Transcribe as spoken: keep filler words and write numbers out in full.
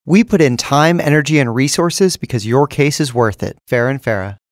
We put in time, energy, and resources because your case is worth it. Farah Farah.